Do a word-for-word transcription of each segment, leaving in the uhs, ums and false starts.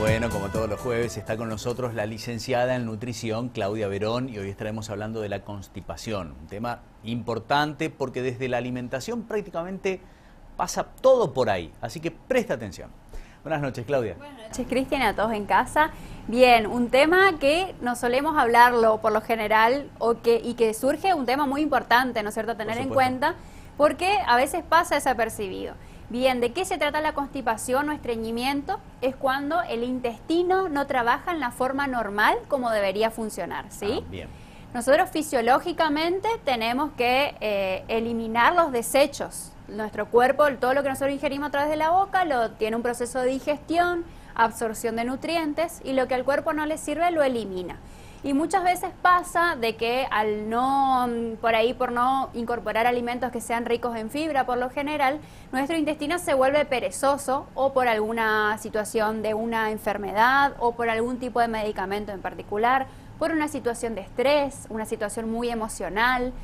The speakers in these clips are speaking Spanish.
Bueno, como todos los jueves, está con nosotros la licenciada en nutrición, Claudia Verón, y hoy estaremos hablando de la constipación. Un tema importante porque desde la alimentación prácticamente pasa todo por ahí, así que presta atención. Buenas noches, Claudia. Buenas noches, Cristian, a todos en casa. Bien, un tema que no solemos hablarlo por lo general o que, y que surge un tema muy importante, ¿no es cierto?, tener en cuenta, porque a veces pasa desapercibido. Bien, ¿de qué se trata la constipación o estreñimiento? Es cuando el intestino no trabaja en la forma normal como debería funcionar, ¿sí? Ah, bien. Nosotros fisiológicamente tenemos que eh, eliminar los desechos. Nuestro cuerpo, todo lo que nosotros ingerimos a través de la boca, lo tiene un proceso de digestión, absorción de nutrientes, y lo que al cuerpo no le sirve lo elimina. Y muchas veces pasa de que al no, por ahí por no incorporar alimentos que sean ricos en fibra, por lo general, nuestro intestino se vuelve perezoso o por alguna situación de una enfermedad o por algún tipo de medicamento en particular, por una situación de estrés, una situación muy emocional.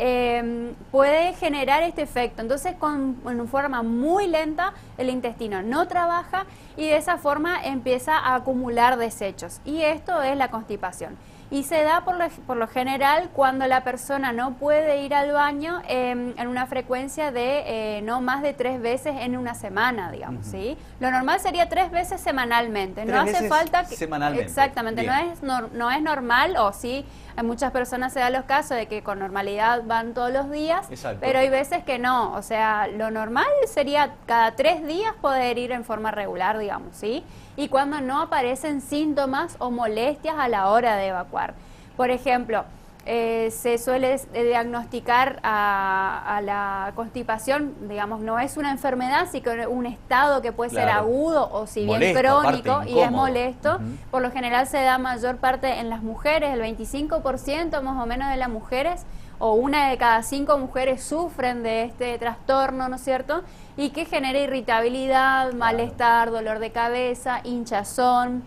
Eh, puede generar este efecto. Entonces, con en forma muy lenta, el intestino no trabaja y de esa forma empieza a acumular desechos. Y esto es la constipación. Y se da por lo, por lo general cuando la persona no puede ir al baño eh, en una frecuencia de eh, no más de tres veces en una semana, digamos, uh-huh. ¿sí? Lo normal sería tres veces semanalmente. Tres no hace veces falta que, semanalmente. Exactamente, no es, no, no es normal, o sí, hay muchas personas se dan los casos de que con normalidad van todos los días, Exacto. Pero hay veces que no. O sea, lo normal sería cada tres días poder ir en forma regular, digamos, ¿sí? Y cuando no aparecen síntomas o molestias a la hora de evacuar. Por ejemplo, eh, se suele diagnosticar a, a la constipación, digamos, no es una enfermedad, sino que un estado que puede claro. ser agudo o si bien molesto, crónico aparte, y es molesto. Uh-huh. Por lo general se da mayor parte en las mujeres, el veinticinco por ciento más o menos de las mujeres, o una de cada cinco mujeres sufren de este trastorno, ¿no es cierto? Y que genera irritabilidad, claro. malestar, dolor de cabeza, hinchazón,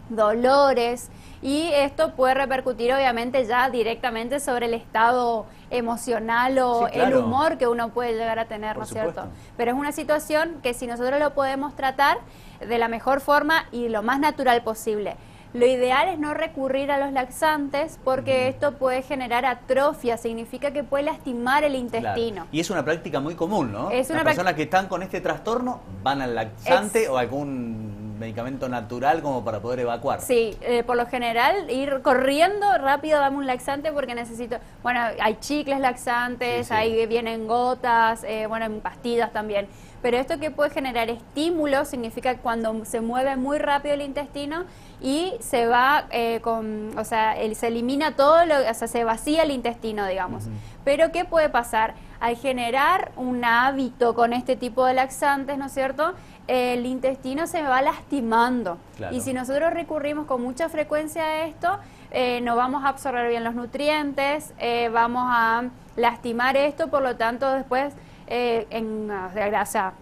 dolores, y esto puede repercutir obviamente ya directamente sobre el estado emocional o sí, claro. el humor que uno puede llegar a tener, ¿no es cierto? Pero es una situación que si nosotros lo podemos tratar de la mejor forma y lo más natural posible. Lo ideal es no recurrir a los laxantes porque esto puede generar atrofia, significa que puede lastimar el intestino. Claro. Y es una práctica muy común, ¿no? Es una Las personas que están con este trastorno van al laxante Ex o algún medicamento natural como para poder evacuar. Sí, eh, por lo general ir corriendo rápido, dame un laxante porque necesito, bueno, hay chicles laxantes, sí, sí. ahí vienen gotas, eh, bueno, en pastillas también. Pero esto que puede generar estímulo significa cuando se mueve muy rápido el intestino y se va eh, con, o sea, el, se elimina todo, lo, o sea, se vacía el intestino, digamos. Uh-huh. Pero ¿qué puede pasar? Al generar un hábito con este tipo de laxantes, ¿no es cierto?, el intestino se va lastimando. Claro. Y si nosotros recurrimos con mucha frecuencia a esto, eh, no vamos a absorber bien los nutrientes, eh, vamos a lastimar esto, por lo tanto después, eh, en, o sea,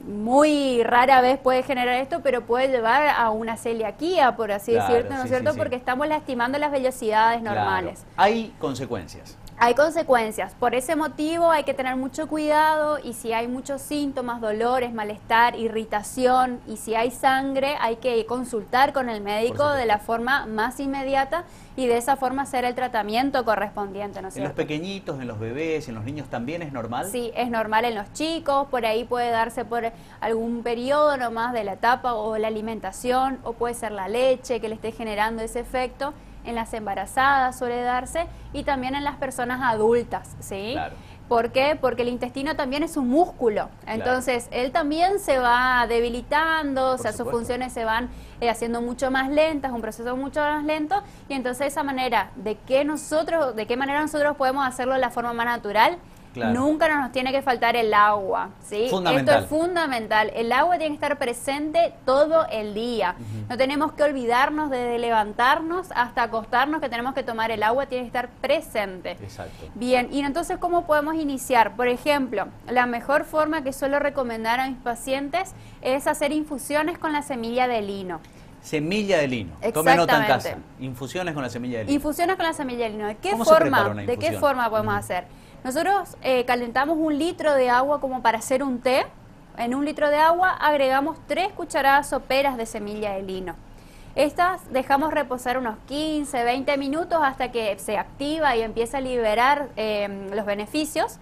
muy rara vez puede generar esto, pero puede llevar a una celiaquía, por así claro, decirlo, ¿no es sí, cierto? Sí, Porque sí. estamos lastimando las velocidades normales. Claro. Hay consecuencias. Hay consecuencias, por ese motivo hay que tener mucho cuidado y si hay muchos síntomas, dolores, malestar, irritación y si hay sangre hay que consultar con el médico de la forma más inmediata y de esa forma hacer el tratamiento correspondiente, ¿no es cierto? ¿En los pequeñitos, en los bebés, en los niños también es normal? Sí, es normal en los chicos, por ahí puede darse por algún periodo nomás de la etapa o la alimentación o puede ser la leche que le esté generando ese efecto. En las embarazadas suele darse y también en las personas adultas, ¿sí? Claro. ¿Por qué? Porque el intestino también es un músculo, entonces claro. él también se va debilitando, Por o sea, supuesto. sus funciones se van eh, haciendo mucho más lentas, un proceso mucho más lento, y entonces de esa manera, ¿de qué nosotros, de qué manera nosotros podemos hacerlo de la forma más natural? Claro. Nunca nos tiene que faltar el agua, ¿sí? Fundamental. Esto es fundamental. El agua tiene que estar presente todo el día. Uh-huh. No tenemos que olvidarnos desde levantarnos hasta acostarnos que tenemos que tomar el agua, tiene que estar presente. Exacto. Bien, y entonces, ¿cómo podemos iniciar? Por ejemplo, la mejor forma que suelo recomendar a mis pacientes es hacer infusiones con la semilla de lino. Semilla de lino. Tome nota en casa. Infusiones con la semilla de lino. Infusiones con la semilla de lino. ¿De qué ¿Cómo forma, se prepara una ¿de qué infusión? forma podemos uh-huh. hacer? Nosotros eh, calentamos un litro de agua como para hacer un té. En un litro de agua agregamos tres cucharadas soperas de semilla de lino. Estas dejamos reposar unos quince, veinte minutos hasta que se activa y empieza a liberar eh, los beneficios.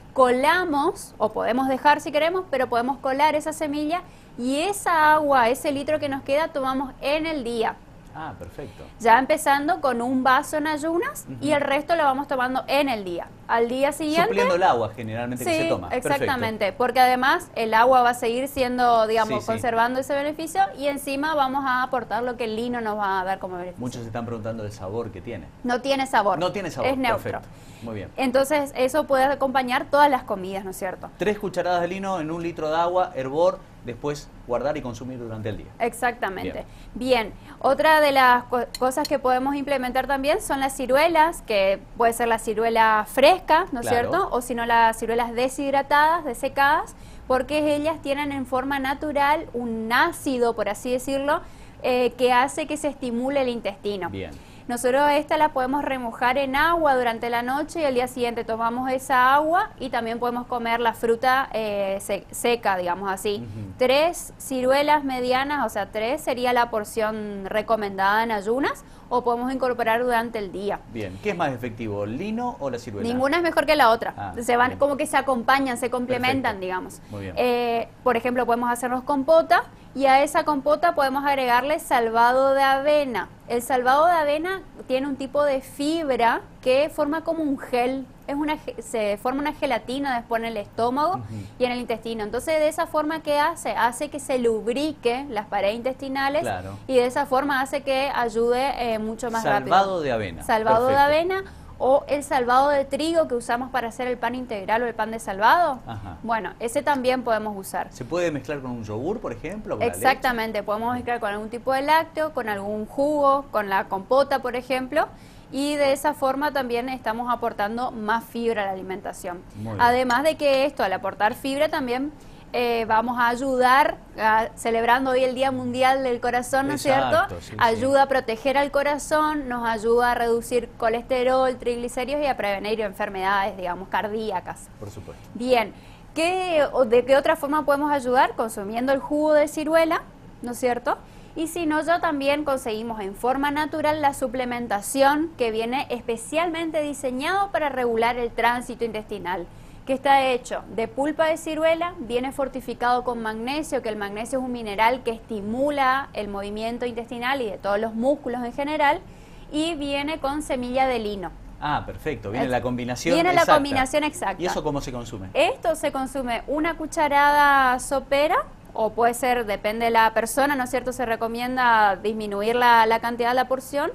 Colamos, o podemos dejar si queremos, pero podemos colar esa semilla y esa agua, ese litro que nos queda, tomamos en el día. Ah, perfecto. Ya empezando con un vaso en ayunas uh-huh. y el resto lo vamos tomando en el día. Al día siguiente... Supliendo el agua generalmente sí, que se toma. Exactamente, Perfecto. Porque además el agua va a seguir siendo, digamos, sí, conservando sí. ese beneficio y encima vamos a aportar lo que el lino nos va a dar como beneficio. Muchos se están preguntando el sabor que tiene. No tiene sabor. No tiene sabor, es neutro. Perfecto. Muy bien. Entonces eso puede acompañar todas las comidas, ¿no es cierto? Tres cucharadas de lino en un litro de agua, hervor, después guardar y consumir durante el día. Exactamente. Bien, Bien. Otra de las co cosas que podemos implementar también son las ciruelas, que puede ser la ciruela fresca, ¿no es claro. cierto? O si no, las ciruelas deshidratadas, desecadas, porque ellas tienen en forma natural un ácido, por así decirlo, eh, que hace que se estimule el intestino. Bien. Nosotros esta la podemos remojar en agua durante la noche y al día siguiente tomamos esa agua y también podemos comer la fruta eh, se seca, digamos así. Uh-huh. Tres ciruelas medianas, o sea, tres sería la porción recomendada en ayunas o podemos incorporar durante el día. Bien, ¿qué es más efectivo, el lino o la ciruela? Ninguna es mejor que la otra. Ah, se van bien. como que se acompañan, se complementan, Perfecto. digamos. Muy bien. Eh, por ejemplo, podemos hacernos compota y a esa compota podemos agregarle salvado de avena. El salvado de avena tiene un tipo de fibra que forma como un gel, es una se forma una gelatina después en el estómago uh-huh. y en el intestino. Entonces, de esa forma, ¿qué hace? Hace que se lubrique las paredes intestinales claro. y de esa forma hace que ayude eh, mucho más salvado rápido. Salvado de avena. Salvado Perfecto. de avena o el salvado de trigo que usamos para hacer el pan integral o el pan de salvado. Ajá. Bueno, ese también podemos usar. ¿Se puede mezclar con un yogur, por ejemplo? ¿Con Exactamente, podemos mezclar con algún tipo de lácteo, con algún jugo, con la compota, por ejemplo, y de esa forma también estamos aportando más fibra a la alimentación. Además de que esto, al aportar fibra también eh, vamos a ayudar, a, celebrando hoy el Día Mundial del Corazón, ¿no es cierto? Sí, ayuda sí. a proteger al corazón, nos ayuda a reducir colesterol, triglicéridos y a prevenir enfermedades, digamos, cardíacas. Por supuesto. Bien, ¿qué, ¿de qué otra forma podemos ayudar? Consumiendo el jugo de ciruela, ¿no es cierto? Y si no, ya también conseguimos en forma natural la suplementación que viene especialmente diseñado para regular el tránsito intestinal, que está hecho de pulpa de ciruela, viene fortificado con magnesio, que el magnesio es un mineral que estimula el movimiento intestinal y de todos los músculos en general, y viene con semilla de lino. Ah, perfecto, viene la combinación Viene exacta. la combinación exacta. ¿Y eso cómo se consume? Esto se consume una cucharada sopera, o puede ser, depende de la persona, ¿no es cierto? Se recomienda disminuir la, la cantidad de la porción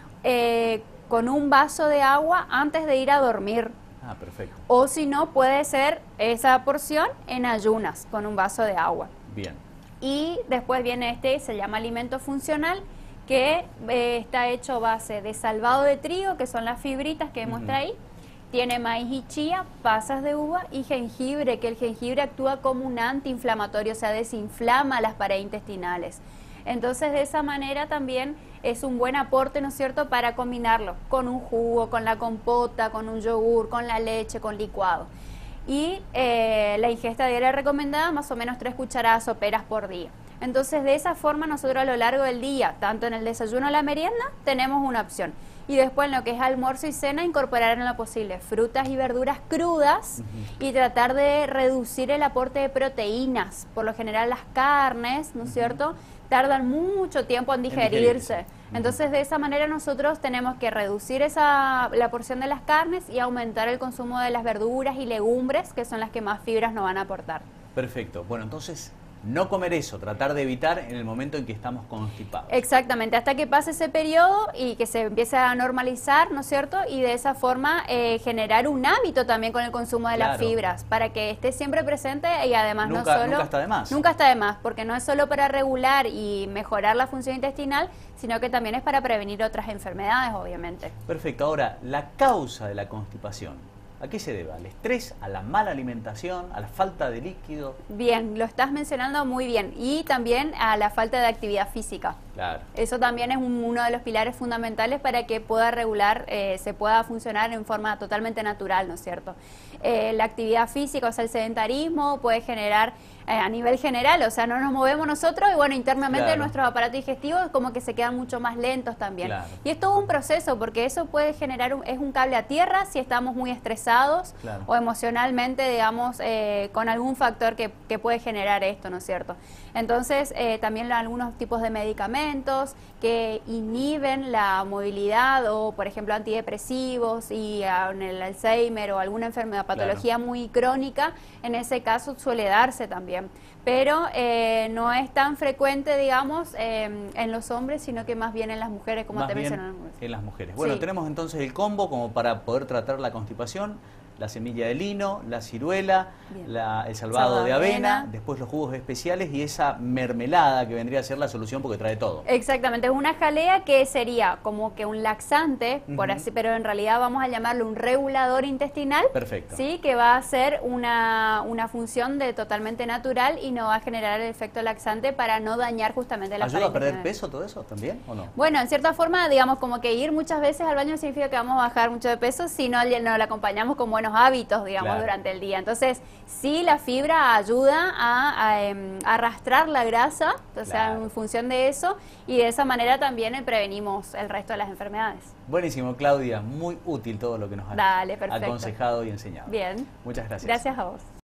eh, con un vaso de agua antes de ir a dormir. Ah, perfecto. O si no, puede ser esa porción en ayunas, con un vaso de agua. Bien. Y después viene este, se llama alimento funcional, que eh, está hecho a base de salvado de trigo, que son las fibritas que muestra uh-huh. ahí. Tiene maíz y chía, pasas de uva y jengibre, que el jengibre actúa como un antiinflamatorio, o sea, desinflama las paredes intestinales. Entonces, de esa manera también es un buen aporte, ¿no es cierto?, para combinarlo con un jugo, con la compota, con un yogur, con la leche, con licuado. Y eh, la ingesta diaria recomendada, más o menos tres cucharadas soperas por día. Entonces, de esa forma, nosotros a lo largo del día, tanto en el desayuno o la merienda, tenemos una opción. Y después en lo que es almuerzo y cena, incorporar en lo posible frutas y verduras crudas uh-huh. y tratar de reducir el aporte de proteínas. Por lo general las carnes, ¿no es uh-huh. cierto?, tardan mucho tiempo en digerirse. En digerirse. Uh-huh. Entonces, de esa manera nosotros tenemos que reducir esa, la porción de las carnes y aumentar el consumo de las verduras y legumbres, que son las que más fibras nos van a aportar. Perfecto. Bueno, entonces, no comer eso, tratar de evitar en el momento en que estamos constipados. Exactamente, hasta que pase ese periodo y que se empiece a normalizar, ¿no es cierto? Y de esa forma eh, generar un hábito también con el consumo de claro. las fibras, para que esté siempre presente y además nunca, no solo... Nunca está de más. Nunca está de más, porque no es solo para regular y mejorar la función intestinal, sino que también es para prevenir otras enfermedades, obviamente. Perfecto, ahora, la causa de la constipación. ¿A qué se debe? ¿Al estrés, a la mala alimentación, a la falta de líquido? Bien, lo estás mencionando muy bien. Y también a la falta de actividad física. Claro. Eso también es un, uno de los pilares fundamentales para que pueda regular, eh, se pueda funcionar en forma totalmente natural, ¿no es cierto? Eh, la actividad física, o sea, el sedentarismo puede generar eh, a nivel general, o sea, no nos movemos nosotros y bueno, internamente Claro. nuestros aparatos digestivos como que se quedan mucho más lentos también. Claro. Y es todo un proceso, porque eso puede generar, un, es un cable a tierra si estamos muy estresados Claro. o emocionalmente, digamos, eh, con algún factor que, que puede generar esto, ¿no es cierto? Entonces, eh, también algunos tipos de medicamentos que inhiben la movilidad o, por ejemplo, antidepresivos y uh, en el Alzheimer o alguna enfermedad, patología Claro. muy crónica, en ese caso suele darse también. Pero eh, no es tan frecuente, digamos, eh, en los hombres, sino que más bien en las mujeres, como Más te bien mencioné. en las mujeres. Bueno, Sí. tenemos entonces el combo como para poder tratar la constipación: la semilla de lino, la ciruela, la, el salvado Salvado de de avena, avena. después los jugos especiales y esa mermelada que vendría a ser la solución porque trae todo. Exactamente, es una jalea que sería como que un laxante, por Ujú. así, pero en realidad vamos a llamarlo un regulador intestinal. Perfecto. Sí, que va a hacer una, una función de totalmente natural y no va a generar el efecto laxante para no dañar justamente la ¿Ayuda pared a perder intestinal. peso todo eso también o no? Bueno, en cierta forma, digamos, como que ir muchas veces al baño significa que vamos a bajar mucho de peso si no, no lo acompañamos con buenos hábitos, digamos, Claro. durante el día. Entonces, sí, la fibra ayuda a, a, em, a arrastrar la grasa, o sea, Claro. en función de eso, y de esa manera también eh, prevenimos el resto de las enfermedades. Buenísimo, Claudia, muy útil todo lo que nos has Dale, perfecto. aconsejado y enseñado. Bien. Muchas gracias. Gracias a vos.